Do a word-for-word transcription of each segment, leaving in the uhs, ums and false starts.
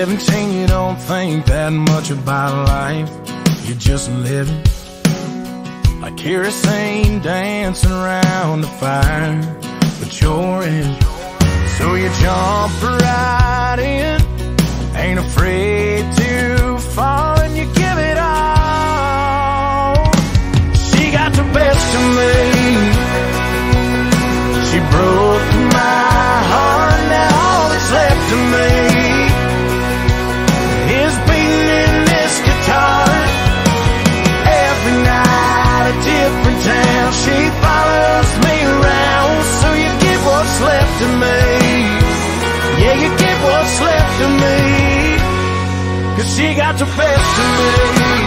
seventeen, you don't think that much about life. You're just living like kerosene, dancing around the fire, but you're in. So you jump right in, ain't afraid to fall, and you give it all. She got the best of me, she broke my heart. Now all that's left of me is beating in this guitar. Every night a different town, she follows me around. So you get what's left of me, yeah, you get what's left of me, 'cause she got the best of me.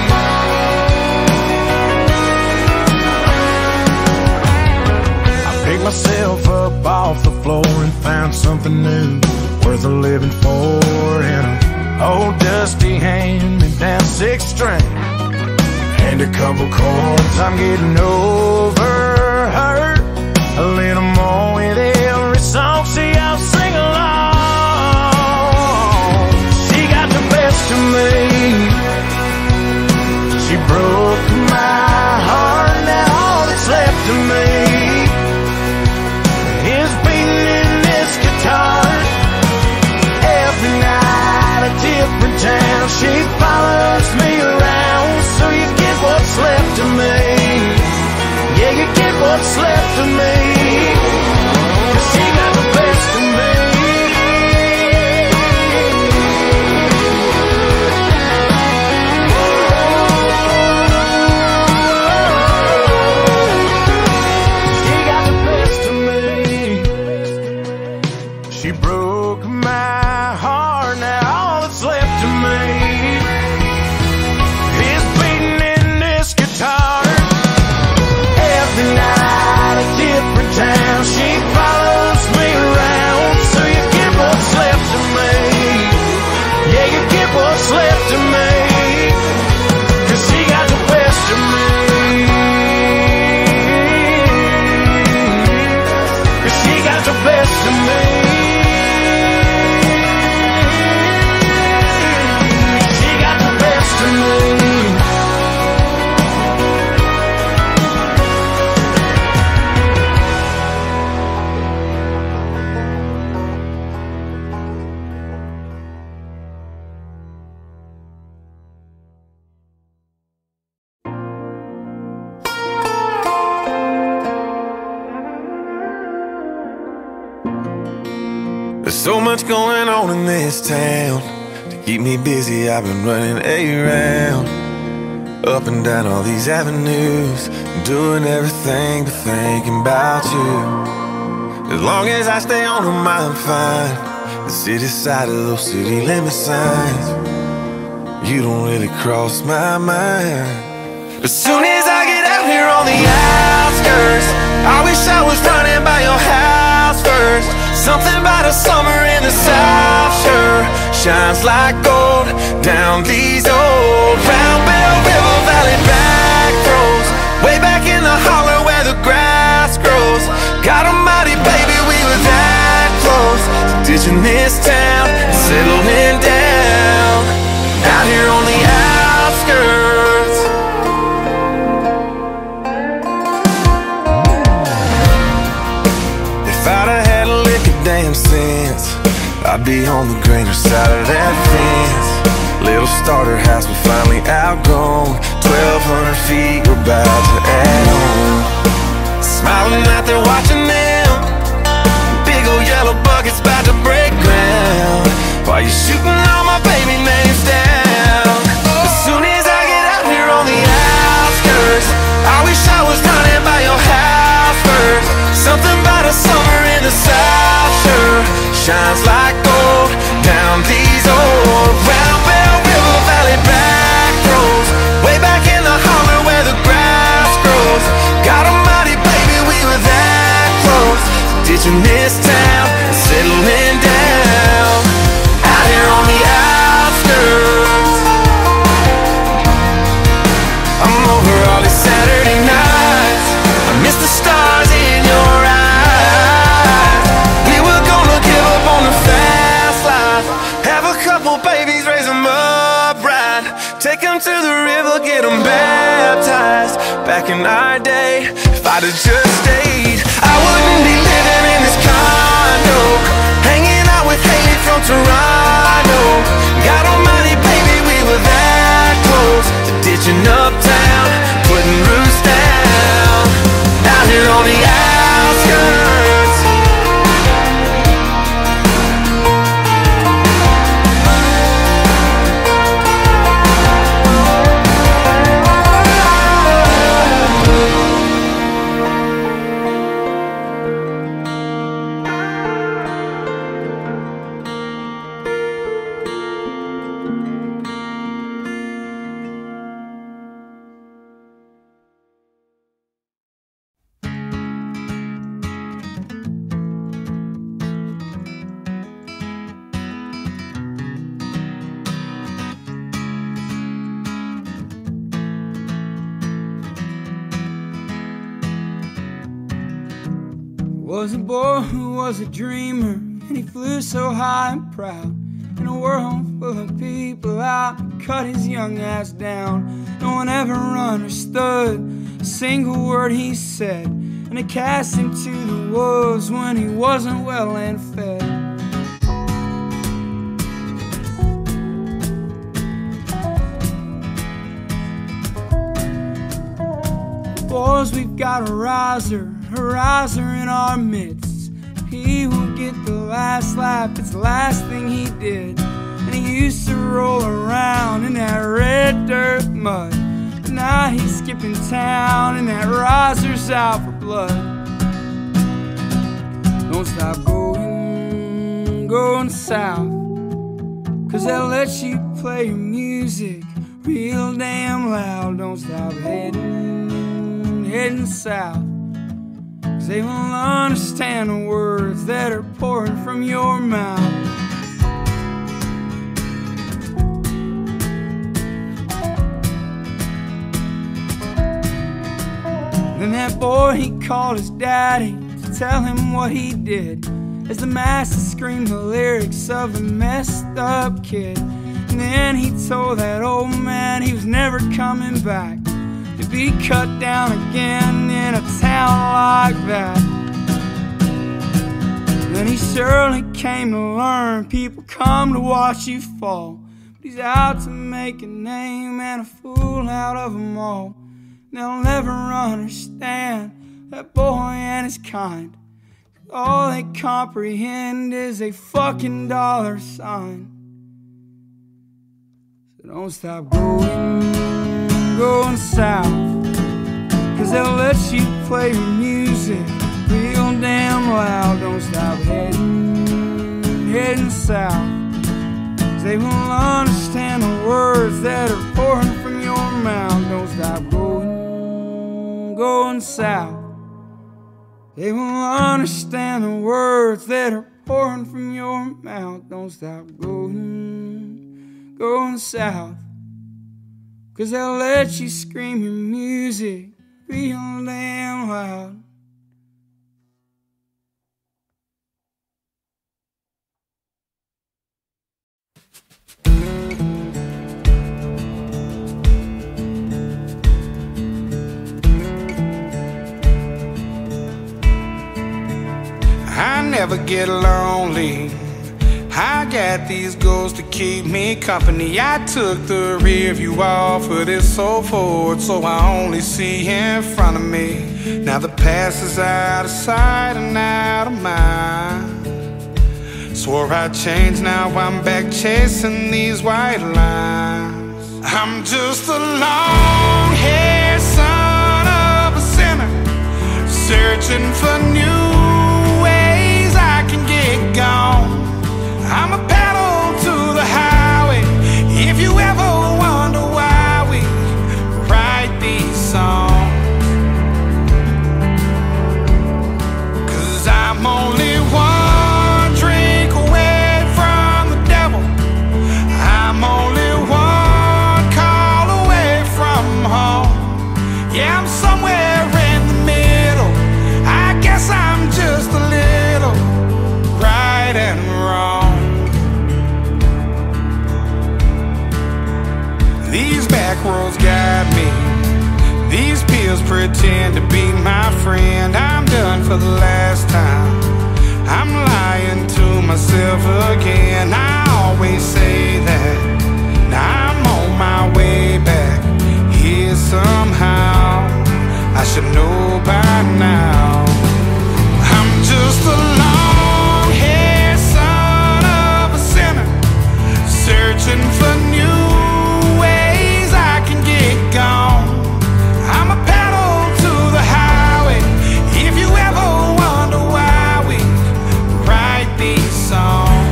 I picked myself up off the floor and found something new, worth a living for, in a old dusty hand-me-down six string and a couple chords. I'm getting over her a little more with every song, see I'll sing along. She got the best of me, she broke my heart. Now all that's left of me is beating in this guitar. Every night a different town, she follows me around. So you get what's left of me, yeah, you get what's left of me, 'cause she got the best of me. She got the best of me, she broke my heart. Now all that's left of me is beating in this guitar. Every night a different town, she follows me around. So you get what's left of me, yeah, you get what's left of me, 'cause she got the best of me, 'cause she got the best of me, she got the best of me. There's so much going on in this town. To keep me busy, I've been running around, up and down all these avenues, doing everything but thinking about you. As long as I stay on them, I'm fine. The city side of those city limit signs, you don't really cross my mind. As soon as I get out here on the outskirts, I wish I was running by your house first. Something about a summer in the South sure shines like gold down these old Round Bell River Valley back roads, way back in the holler where the grass grows. God almighty, baby, we were that close to ditching this town and settling down out here on the outskirts. If I'd have had a lick of damn sense, I'd be on the greener side of that fence. Little starter house we finally outgrown, twelve hundred feet we're about to add on. Smiling out there watching them, big old yellow buckets about to break ground, while you're shooting all my baby names down. As soon as I get out here on the outskirts, I wish I was running by your house first. Something about a summer in the South sure shines like gold down these old Round Bell River Valley back roads, way back in the holler where the grass grows. God almighty, baby, we were that close to ditching this town and settling down out here on the outskirts. I'm over all these Saturday nights, I miss the stars in your eyes. We were gonna give up on the fast life, have a couple baby please raise them up right. Take them to the river, get them baptized. Back in our day, if I'd have just stayed, I wouldn't be living in this condo, hanging out with Haley from Toronto. God almighty, baby, we were that close to ditching uptown, putting roots down, out here on the outskirts. Was a boy who was a dreamer, and he flew so high and proud. In a world full of people out, cut his young ass down. No one ever understood a single word he said, and it cast him to the wolves when he wasn't well and fed. Boys, we've got a riser, a riser in our midst. He will get the last laugh, it's the last thing he did. And he used to roll around in that red dirt mud, but now he's skipping town and that riser's out for blood. Don't stop going, going south, 'cause they'll let you play your music real damn loud. Don't stop heading, heading south, 'cause they won't understand the words that are pouring from your mouth. Then that boy, he called his daddy to tell him what he did, as the master screamed the lyrics of a messed up kid. And then he told that old man he was never coming back, to be cut down again in a town like that. Then he surely came to learn people come to watch you fall, but he's out to make a name and a fool out of them all. They'll never understand that boy and his kind, 'cause all they comprehend is a fucking dollar sign. So don't stop going, going south, 'cause they'll let you play your music real damn loud. Don't stop heading, heading south, 'cause they won't understand the words that are pouring from your mouth. Don't stop going, going south, they won't understand the words that are pouring from your mouth. Don't stop going, going south, 'cause they'll let you scream your music real damn loud. I never get lonely, I got these goals to keep me company. I took the rear view off of this old Ford, so I only see in front of me. Now the past is out of sight and out of mind. Swore I'd change, now I'm back chasing these white lines. I'm just a long-haired son of a sinner, searching for new ways I can get gone. I'm a pedal to the highway, if you ever wonder why we write these songs. 'Cause I'm only one drink away from the devil, I'm only one call away from home. Yeah, I'm somewhere in the middle, I guess These back roads guide me. These pills pretend to be my friend. I'm done for the last time. I'm lying to myself again. I always say that. Now I'm on my way back here somehow. I should know by now. I'm just a long-haired son of a sinner, searching for new ways I can get gone. I'm a pedal to the highway. If you ever wonder why we write these songs,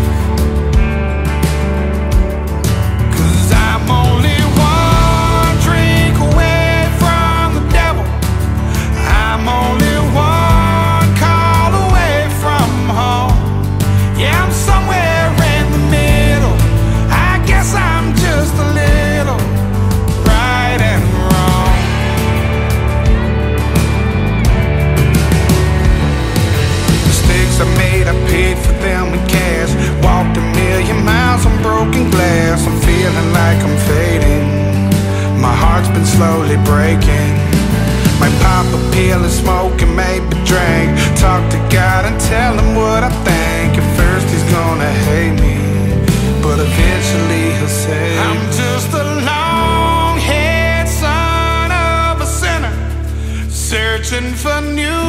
'cause I'm only one drink away from the devil. I'm only one call away from home. Yeah, I'm somewhere in the middle. I guess I'm just a little right and wrong. Mistakes I made, I paid for them in cash. Walked a million miles on broken glass. I'm feeling like I'm fading. My heart's been slowly breaking. Might pop a pill and smoke and maybe drink. Talk to God and tell him what I think. At first he's gonna hate me, but eventually he'll say, I'm just a long-haired son of a sinner, searching for new